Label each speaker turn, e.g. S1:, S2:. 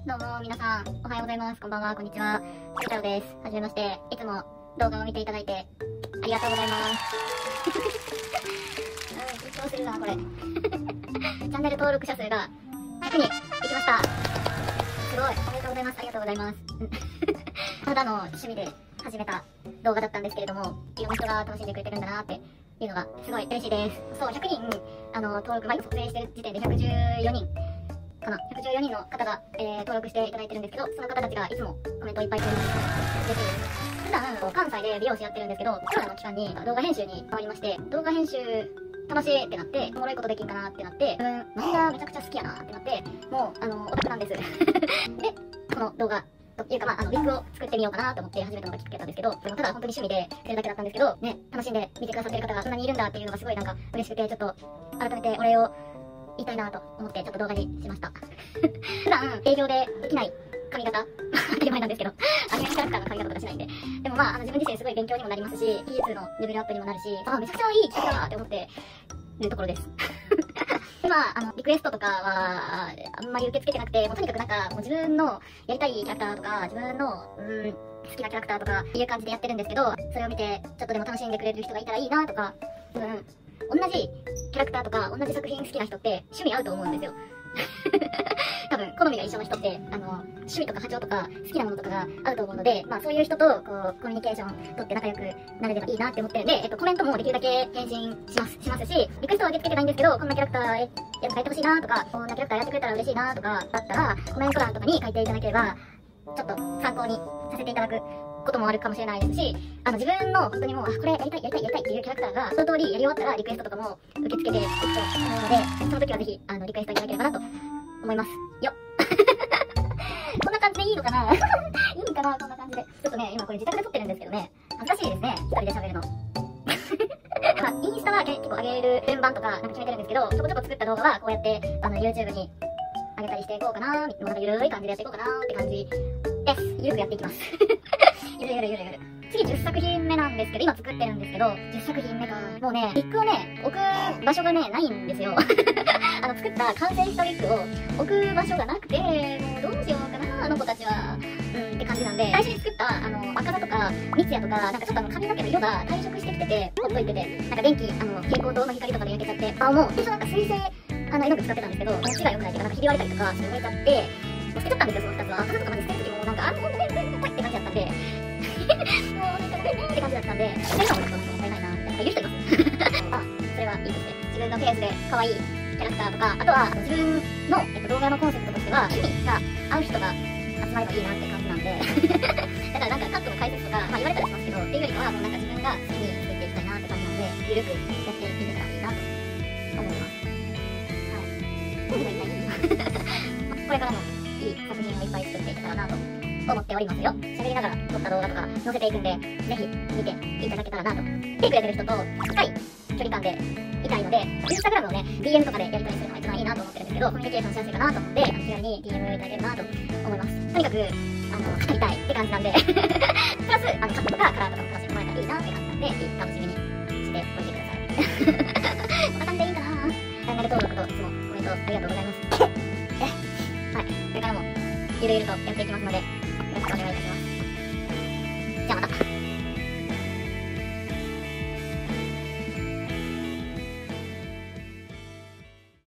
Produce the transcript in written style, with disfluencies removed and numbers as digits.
S1: どうも皆さん、おはようございます。こんばんは、こんにちは。ゆうたろです。はじめまして。いつも動画を見ていただいてありがとうございます。緊張するな、これ。チャンネル登録者数が100人いきました。すごい、おめでとうございます。ありがとうございます。ただの趣味で始めた動画だったんですけれども、いろんな人が楽しんでくれてるんだなっていうのがすごい嬉しいです。そう、100人、登録、今撮影してる時点で114人。114人の方が、登録していただいてるんですけど、その方たちがいつもコメントをいっぱいくれるんです。嬉しいです。普段、関西で美容師やってるんですけど、コロナの期間に動画編集に変わりまして、動画編集楽しいってなって、おもろいことできんかなってなって、漫画めちゃくちゃ好きやなってなって、もう、オタクなんです。で、この動画、というかウィッグを作ってみようかなと思って始めたのがきっかけだったんですけど、でもただ本当に趣味でやってるだけだったんですけど、ね、楽しんで見てくださってる方がそんなにいるんだっていうのがすごいなんか嬉しくて、ちょっと改めてお礼を言いたいなと思ってちょっと動画にしました。普段営業でできない髪型当たり前なんですけど、アニメキャラクターの髪型とかしないんで、でも自分自身すごい勉強にもなりますし、技術のレベルアップにもなるし、めちゃくちゃいい企画だなって思ってるところです。リクエストとかはあんまり受け付けてなくて、もうとにかくもう自分のやりたいキャラクターとか、自分の好きなキャラクターとかいう感じでやってるんですけど、それを見てちょっとでも楽しんでくれる人がいたらいいなとか、同じキャラクターとか同じ作品好きな人って趣味合うと思うんですよ。多分好みが一緒の人って趣味とか波長とか好きなものとかが合うと思うので、そういう人とコミュニケーション取って仲良くなれればいいなって思ってるんで、コメントもできるだけ返信しますし、リクエストは受け付けてないんですけど、こんなキャラクターやってほしいなとか、こんなキャラクターやってくれたら嬉しいなとかだったら、コメント欄とかに書いていただければちょっと参考にさせていただくこともあるかもしれないですし、自分の本当にもうこれやりたいっていうキャラクターが一通りやり終わったらリクエストとかも受け付けていくと思うので、その時はぜひリクエストいただければなと思いますよ。こんな感じでいいのかないいかな、こんな感じで。ちょっとね、今これ自宅で撮ってるんですけどね、恥ずかしいですね、一人で喋るの。インスタは結構上げる順番とか決めてるんですけど、ちょこちょこ作った動画はこうやってYouTube に上げたりしていこうかな、ゆるい感じでやっていこうかなって感じです。ゆるくやっていきます。ゆる。次10作品目なんですけど、今作ってるんですけど、10作品目か。もうね、ウィッグをね、置く場所がね、ないんですよ。作った完成したウィッグを置く場所がなくて、もうどうしようかな、あの子たちは。って感じなんで、最初に作った赤座とか三ツ矢とか、ちょっと髪の毛の色が退色してきてて、ほっといてて、電気、蛍光灯の光とかで焼けちゃって、もう、最初水性、絵の具使ってたんですけど、持ちが良くないというか、ひび割れたりとかして燃えちゃって、捨てちゃったんですよ、その2つは。赤座とかまで捨てる時も、ほんとごめんって感じだったんで、もうごめんねって感じだったんで、今もちょっともったいないなって、許してます。それはいいとして、自分のペースで可愛いキャラクターとか、あとは自分の、動画のコンセプトとしては、趣味が合う人が集まればいいなって感じなんで、だからカットの解説とか、言われたりしますけど、っていうよりかは、もう自分が好きに作っていきたいなって感じなんで、ゆるくやっていけたらいいなと思います。これからもいい作品をいっぱい作っていけたらなと思っておりますよ。喋りながら撮った動画とか載せていくんで、ぜひ見ていただけたらなと。来てくれてる人と近い距離感でいたいので、インスタグラムをね、DM とかでやり取りするのが一番いいなと思ってるんですけど、コミュニケーションしやすいかなと思って、気軽に DM いただければなと思います。とにかく、語りたいって感じなんで、プラス、カットとかカラーとかも楽しんでもらえたらいいなって感じなんで、楽しみにしておいてください。こんな感じでいいかな。チャンネル登録といつもコメントありがとうございます。はい。これからもゆるゆるとやっていきますので、